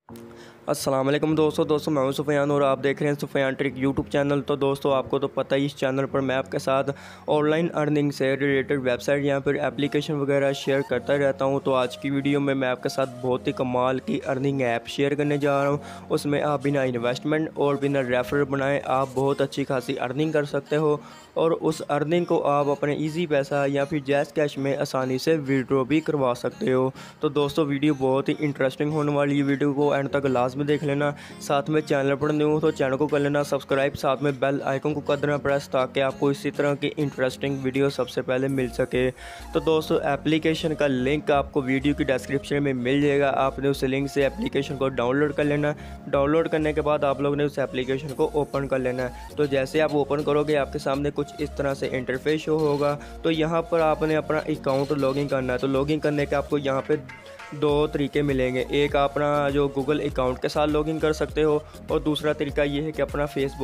अस्सलाम वालेकुम दोस्तों मैं हूं सुफ़यान और आप देख रहे हैं सुफ़यान ट्रिक यूट्यूब चैनल। तो दोस्तों आपको तो पता ही इस चैनल पर मैं आपके साथ ऑनलाइन अर्निंग से रिलेटेड वेबसाइट या फिर एप्लीकेशन वगैरह शेयर करता रहता हूं। तो आज की वीडियो में मैं आपके साथ बहुत ही कमाल की अर्निंग ऐप शेयर करने जा रहा हूं। उसमें आप बिना इन्वेस्टमेंट और बिना रेफर बनाए आप बहुत अच्छी खासी अर्निंग कर सकते हो और उस अर्निंग को आप अपने ईजी पैसा या फिर जैज़ कैश में आसानी से विड्रॉ भी करवा सकते हो। तो दोस्तों वीडियो बहुत ही इंटरेस्टिंग होने वाली है, वीडियो को एंड तक लास्ट में देख लेना। साथ में चैनल पर न्यू हो तो चैनल को कर लेना सब्सक्राइब, साथ में बेल आइकन को कर देना प्रेस, ताकि आपको इसी तरह की इंटरेस्टिंग वीडियो सबसे पहले मिल सके। तो दोस्तों एप्लीकेशन का लिंक आपको वीडियो की डिस्क्रिप्शन में मिल जाएगा। आपने उस लिंक से एप्लीकेशन को डाउनलोड कर लेना। डाउनलोड करने के बाद आप लोग ने उस एप्लीकेशन को ओपन कर लेना है। तो जैसे आप ओपन करोगे आपके सामने कुछ इस तरह से इंटरफेस शो होगा। तो यहाँ पर आपने अपना अकाउंट लॉगिन करना है। तो लॉगिन करने के आपको यहाँ पे दो तरीके मिलेंगे। एक अपना जो गूगल अकाउंट के साथ लॉगिन कर सकते हो और दूसरा तरीका ये है कि अपना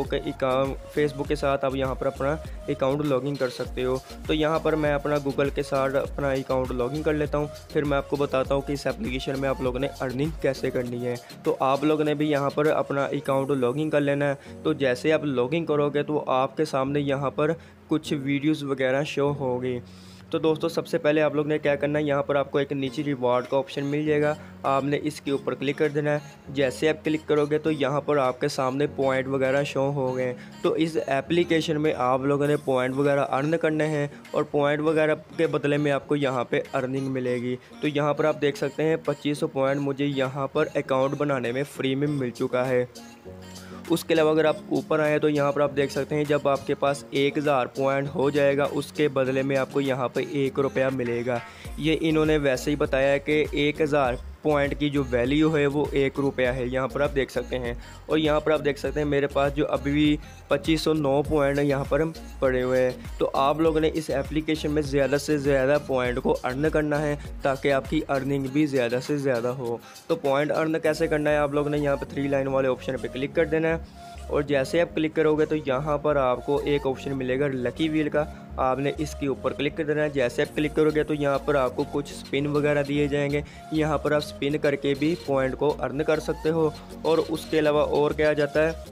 फेसबुक के साथ आप यहाँ पर अपना अकाउंट लॉगिन कर सकते हो। तो यहाँ पर मैं अपना गूगल के साथ अपना अकाउंट लॉगिन कर लेता हूँ, फिर मैं आपको बताता हूँ कि इस एप्लीकेशन में आप लोगों ने अर्निंग कैसे करनी है। तो आप लोगों ने भी यहाँ पर अपना अकाउंट लॉगिन कर लेना है। तो जैसे आप लॉगिन करोगे तो आपके सामने यहाँ पर कुछ वीडियोज़ वगैरह शो होगी। तो दोस्तों सबसे पहले आप लोग ने क्या करना है, यहाँ पर आपको एक नीचे रिवार्ड का ऑप्शन मिल जाएगा। आपने इसके ऊपर क्लिक कर देना है। जैसे आप क्लिक करोगे तो यहाँ पर आपके सामने पॉइंट वगैरह शो हो गए। तो इस एप्लीकेशन में आप लोगों ने पॉइंट वगैरह अर्न करने हैं और पॉइंट वगैरह के बदले में आपको यहाँ पे अर्निंग मिलेगी। तो यहाँ पर आप देख सकते हैं 2500 पॉइंट मुझे यहाँ पर अकाउंट बनाने में फ्री में मिल चुका है। उसके अलावा अगर आप ऊपर आए तो यहाँ पर आप देख सकते हैं जब आपके पास 1000 पॉइंट हो जाएगा उसके बदले में आपको यहाँ पर 1 रुपया मिलेगा। ये इन्होंने वैसे ही बताया है कि 1000 पॉइंट की जो वैल्यू है वो 1 रुपया है, यहाँ पर आप देख सकते हैं। और यहाँ पर आप देख सकते हैं मेरे पास जो अभी भी 2509 पॉइंट यहाँ पर पड़े हुए हैं। तो आप लोगों ने इस एप्लीकेशन में ज़्यादा से ज़्यादा पॉइंट को अर्न करना है ताकि आपकी अर्निंग भी ज़्यादा से ज़्यादा हो। तो पॉइंट अर्न कैसे करना है, आप लोगों ने यहाँ पर 3 लाइन वाले ऑप्शन पर क्लिक कर देना है। और जैसे आप क्लिक करोगे तो यहाँ पर आपको एक ऑप्शन मिलेगा लकी व्हील का। आपने इसके ऊपर क्लिक कर देना है। जैसे आप क्लिक करोगे तो यहाँ पर आपको कुछ स्पिन वगैरह दिए जाएंगे। यहाँ पर आप स्पिन करके भी पॉइंट को अर्न कर सकते हो। और उसके अलावा और क्या आ जाता है,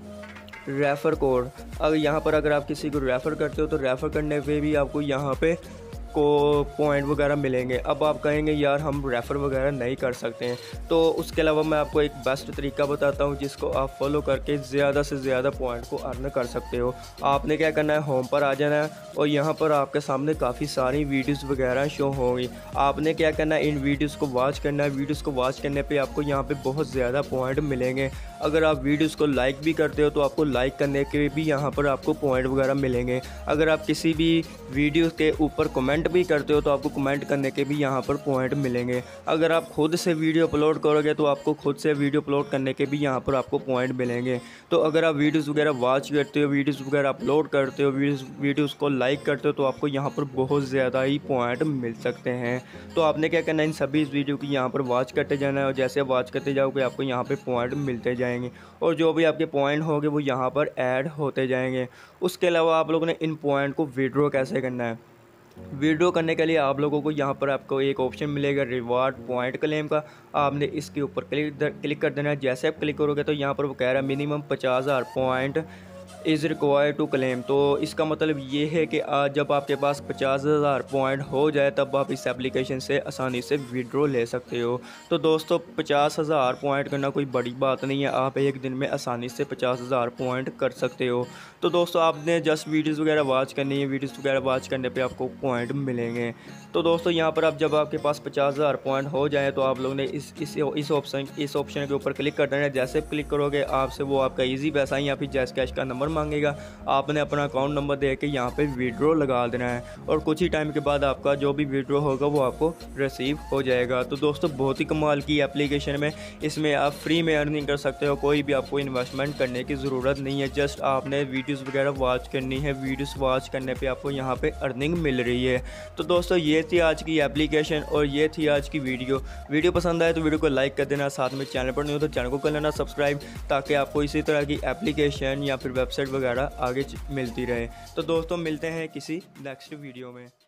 रेफ़र कोड। अगर यहाँ पर अगर आप किसी को रेफ़र करते हो तो रेफ़र करने पे भी आपको यहाँ पे को पॉइंट वगैरह मिलेंगे। अब आप कहेंगे यार हम रेफ़र वगैरह नहीं कर सकते हैं, तो उसके अलावा मैं आपको एक बेस्ट तरीका बताता हूं जिसको आप फॉलो करके ज़्यादा से ज़्यादा पॉइंट को अर्न कर सकते हो। आपने क्या करना है, होम पर आ जाना है और यहाँ पर आपके सामने काफ़ी सारी वीडियोज़ वगैरह शो होंगी। आपने क्या करना है, इन वीडियोज़ को वॉच करना है। वीडियोज़ को वॉच करने पर आपको यहाँ पर बहुत ज़्यादा पॉइंट मिलेंगे। अगर आप वीडियोज़ को लाइक भी करते हो तो आपको लाइक करने के भी यहाँ पर आपको पॉइंट वगैरह मिलेंगे। अगर आप किसी भी वीडियो के ऊपर कमेंट भी करते हो तो आपको कमेंट करने के भी यहाँ पर पॉइंट मिलेंगे। अगर आप खुद से वीडियो अपलोड करोगे तो आपको खुद से वीडियो अपलोड करने के भी यहाँ पर आपको पॉइंट मिलेंगे। तो अगर आप वीडियोज़ वगैरह वॉच करते हो, वीडियोज़ वगैरह अपलोड करते हो, वीडियोज़ को लाइक करते हो तो आपको यहाँ पर बहुत ज़्यादा ही पॉइंट मिल सकते हैं। तो आपने क्या करना है, इन सभी वीडियो की यहाँ पर वॉच करते जाना है और जैसे वॉच करते जाओगे आपको यहाँ पर पॉइंट मिलते जाएंगे और जो भी आपके पॉइंट होंगे वो यहाँ पर ऐड होते जाएंगे। उसके अलावा आप लोगों ने इन पॉइंट को विड्रॉ कैसे करना है, विड्रॉ करने के लिए आप लोगों को यहाँ पर आपको एक ऑप्शन मिलेगा रिवार्ड पॉइंट क्लेम का। आपने इसके ऊपर क्लिक कर देना है। जैसे आप क्लिक करोगे तो यहाँ पर वो कह रहा है minimum 50,000 point is required to claim. तो इसका मतलब ये है कि जब आपके पास 50,000 पॉइंट हो जाए तब आप इस एप्लीकेशन से आसानी से विड्रॉ ले सकते हो। तो दोस्तों 50,000 पॉइंट करना कोई बड़ी बात नहीं है, आप एक दिन में आसानी से 50,000 पॉइंट कर सकते हो। तो दोस्तों आपने जस्ट वीडियोज़ वगैरह वॉच करनी है, वीडियोज़ वगैरह वॉच करने पे आपको पॉइंट मिलेंगे। तो दोस्तों यहाँ पर आप जब आपके पास 50,000 पॉइंट हो जाए तो आप लोगों ने इस ऑप्शन के ऊपर क्लिक कर देना है। जैसे क्लिक करोगे आपसे वो आपका ईजी पैसा या फिर जैज़ कैश का नंबर मांगेगा। आपने अपना अकाउंट नंबर दे के यहाँ पे विड्रॉ लगा देना है और कुछ ही टाइम के बाद आपका जो भी विड्रॉ होगा वो आपको रिसीव हो जाएगा। तो दोस्तों बहुत ही कमाल की एप्लीकेशन में इसमें आप फ्री में अर्निंग कर सकते हो, कोई भी आपको इन्वेस्टमेंट करने की ज़रूरत नहीं है। जस्ट आपने वीडियोज़ वगैरह वॉच करनी है, वीडियोज़ वॉच करने पर आपको यहाँ पर अर्निंग मिल रही है। तो दोस्तों ये थी आज की एप्लीकेशन और ये थी आज की वीडियो पसंद आए तो वीडियो को लाइक कर देना। साथ में चैनल पर नहीं हो तो चैनल को कर लेना सब्सक्राइब, ताकि आपको इसी तरह की एप्लीकेशन या फिर वेबसाइट वगैरह आगे मिलती रहे। तो दोस्तों मिलते हैं किसी नेक्स्ट वीडियो में।